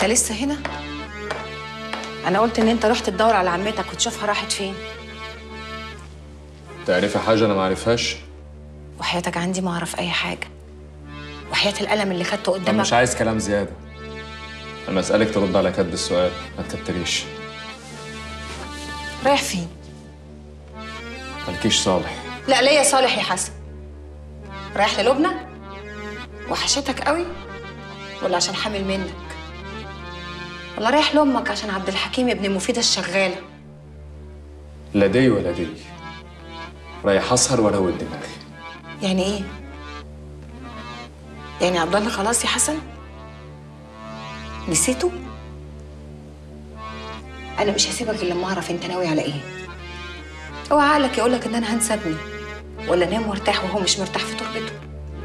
انت لسه هنا؟ انا قلت ان انت رحت تدور على عمتك وتشوفها راحت فين. تعرفي حاجه انا ما اعرفهاش؟ وحياتك عندي ما اعرف اي حاجه، وحياه القلم اللي خدته قدامك. انا مش عايز كلام زياده، انا اسالك ترد على كد السؤال، ما تكتريش. رايح فين؟ مالكيش صالح. لا ليا صالح يا حسن. رايح للبنى؟ وحشتك قوي ولا عشان حامل منك؟ ولا رايح لامك عشان عبد الحكيم ابن مفيدة الشغاله؟ لا دي ولا دي، رايح اسهر واروق دماغي. يعني ايه؟ يعني عبد الله خلاص يا حسن؟ نسيته؟ انا مش هسيبك الا لما اعرف انت ناوي على ايه. اوعى عقلك يقولك ان انا هنسى ابني ولا نام وارتاح وهو مش مرتاح في تربته.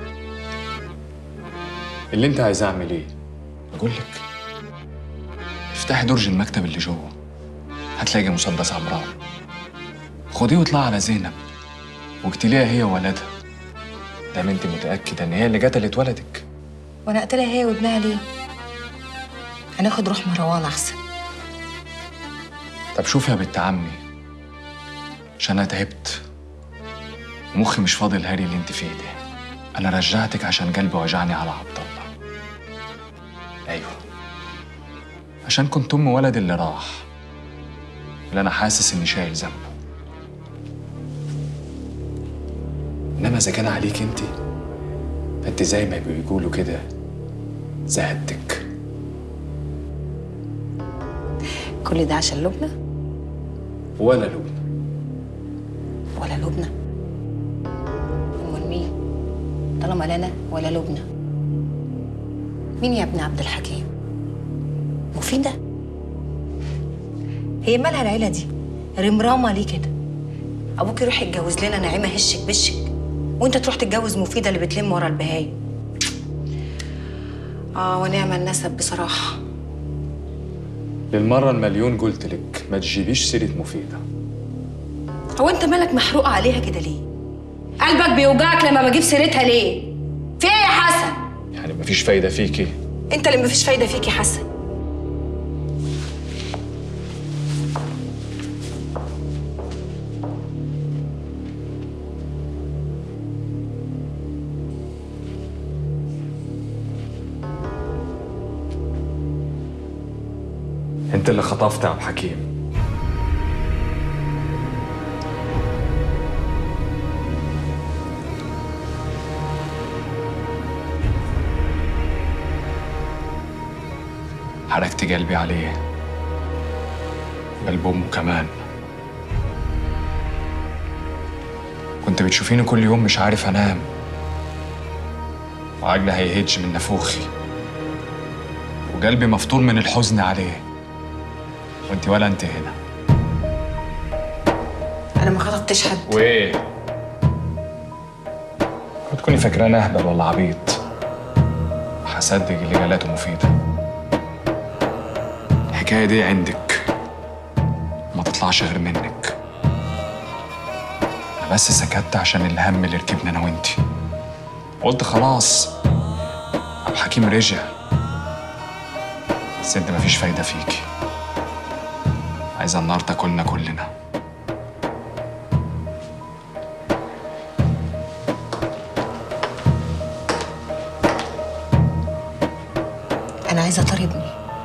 اللي انت عايز اعمل ايه؟ اقول لك افتحي درج المكتب اللي جوه، هتلاقي مسدس عمران، خديه واطلعي على زينب واقتليها هي وولدها. دام انت متاكده ان هي اللي قتلت ولدك. وانا اقتلها هي وابنها ليه؟ هناخد روح مروان احسن. طب شوفي يا بنت عمي، عشان انا تعبت مخي مش فاضي الهري اللي انت فيه ده. انا رجعتك عشان قلبي وجعني على عبد الله. ايوه، عشان كنت ام ولد اللي راح، اللي انا حاسس اني شايل ذنبه. انما اذا كان عليك انت، فانت زي ما بيقولوا كده زهدتك. كل ده عشان لبنى؟ ولا لبنى ولا لبنى؟ امال مين؟ طالما لا انا ولا لبنى، مين يا ابن عبد الحكيم؟ مفيدة؟ هي مالها العيلة دي؟ رمرامة ليه كده؟ ابوك يروح يتجوز لنا نعيمة هشك بشك، وانت تروح تتجوز مفيدة اللي بتلم ورا البهايم. ونعم النسب بصراحة. للمرة المليون قلت لك ما تجيبيش سيرة مفيدة. هو انت مالك محروقة عليها كده ليه؟ قلبك بيوجعك لما بجيب سيرتها ليه؟ في ايه يا حسن؟ يعني مفيش فايدة فيكي؟ انت اللي مفيش فايدة فيك يا حسن. انت اللي خطفت عبد الحكيم. حركت قلبي عليه، قلب امه كمان. كنت بتشوفيني كل يوم مش عارف انام، وعجلي هيهج من نافوخي، وقلبي مفطور من الحزن عليه. وانت ولا انت هنا. انا ما خطبتش حد. وايه؟ بتكوني فاكراني اهبل ولا عبيط؟ هصدق اللي قالته مفيدة. الحكاية دي عندك، ما تطلعش غير منك. انا بس سكت عشان الهم اللي ركبنا انا وانتي. قلت خلاص عبد الحكيم رجع، بس انت مفيش فايدة فيكي. عايزة النار تاكلنا كلنا. أنا عايزة أطردني.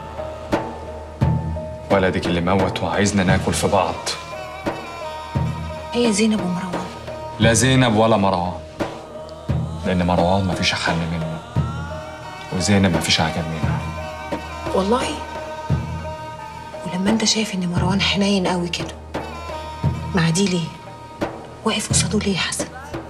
ولدك اللي موت وعايزنا ناكل في بعض. هي زينب ومروان. لا زينب ولا مروان، لأن مروان مفيش أحن منه، وزينب مفيش أعجب منها. والله؟ ولما انت شايف ان مروان حنين قوي كده، مع دي ليه؟ واقف قصاده ليه يا حسن؟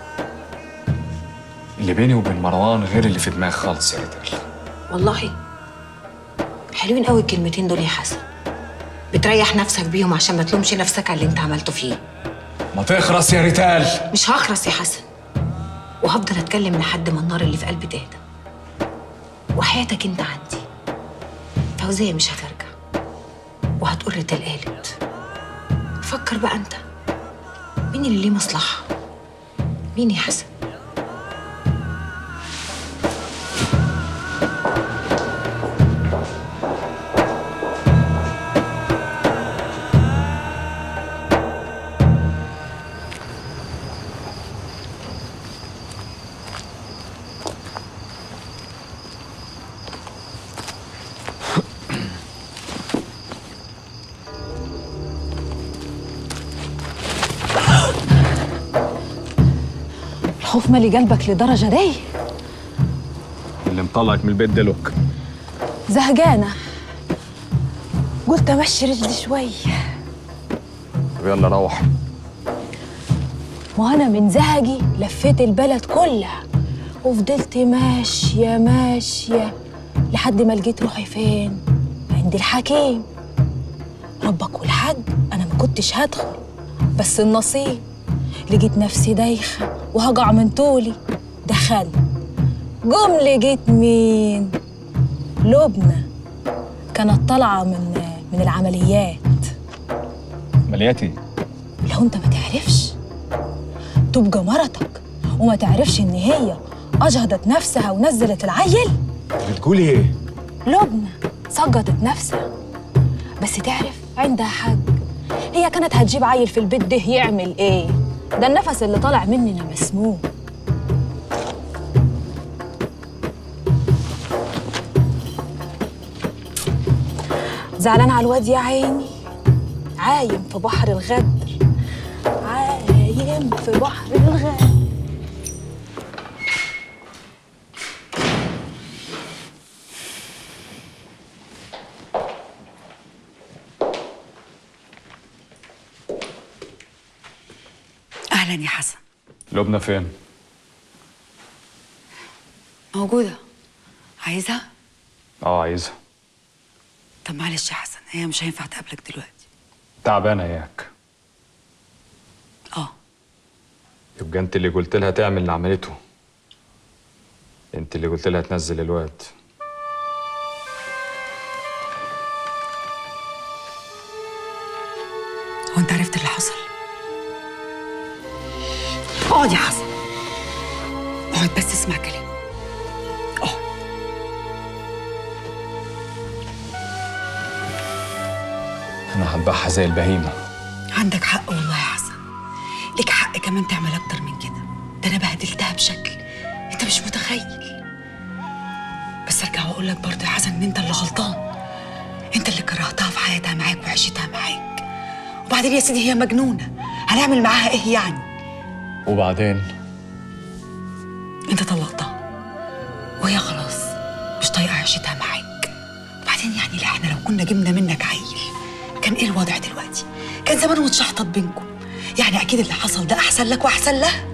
اللي بيني وبين مروان غير اللي في دماغي خالص يا ريتال. والله؟ حلوين قوي الكلمتين دول يا حسن. بتريح نفسك بيهم عشان ما تلومش نفسك على اللي انت عملته فيه. ما تخرس يا ريتال. مش هخرس يا حسن، وهفضل اتكلم لحد ما النار اللي في قلبي تهدى. وحياتك انت عندي. فوزية مش هترجع، وهتقول ريتال قالت. فكر بقى انت، مين اللي ليه مصلحة؟ مين يا حسن؟ الخوف مالي قلبك لدرجة دي؟ اللي مطلعك من البيت دلوك. زهقانة، قلت أمشي رجلي شوي. طب يلا روح. وأنا من زهقي لفيت البلد كلها وفضلت ماشية ماشية لحد ما لقيت روحي فين؟ عند الحكيم. ربك والحج أنا ما كنتش هدخل، بس النصيب لقيت نفسي دايخة وهقع من طولي. دخلت، قوم لقيت مين؟ لبنى كانت طالعة من العمليات. عملياتي؟ لو انت ما تعرفش تبقى مرتك وما تعرفش ان هي اجهضت نفسها ونزلت العيل؟ بتقولي ايه؟ لبنى سقطت نفسها، بس تعرف عندها حق. هي كانت هتجيب عيل في البيت ده يعمل ايه؟ ده النفس اللي طالع مننا مسموم. زعلان على الواد يا عيني، عايم في بحر الغدر، عايم في بحر الغدر. أهلا يا حسن. لبنى فين؟ موجودة. عايزها؟ عايزها. طب معلش يا حسن، هي مش هينفع تقابلك دلوقتي. تعبانة ياك؟ يبقى انت اللي قلت لها تعمل اللي عملته. انت اللي قلت لها تنزل الواد. هو انت عرفت اللي حصل؟ اقعد يا حسن، اقعد بس اسمع كلامي. اقعد. انا هذبحها زي البهيمة. عندك حق والله يا حسن، ليك حق كمان تعمل اكتر من كده. ده انا بهدلتها بشكل انت مش متخيل. بس ارجع واقول لك برضه يا حسن ان انت اللي غلطان. انت اللي كرهتها في حياتها معاك وعيشتها معاك. وبعدين يا سيدي هي مجنونه، هنعمل معاها ايه يعني؟ وبعدين؟ انت طلقتها وهي خلاص مش طايقه عيشتها معاك. وبعدين يعني لا، احنا لو كنا جبنا منك عيل كان ايه الوضع دلوقتي؟ كان زمانه متشحطط بينكم. يعني اكيد اللي حصل ده احسن لك واحسن لها.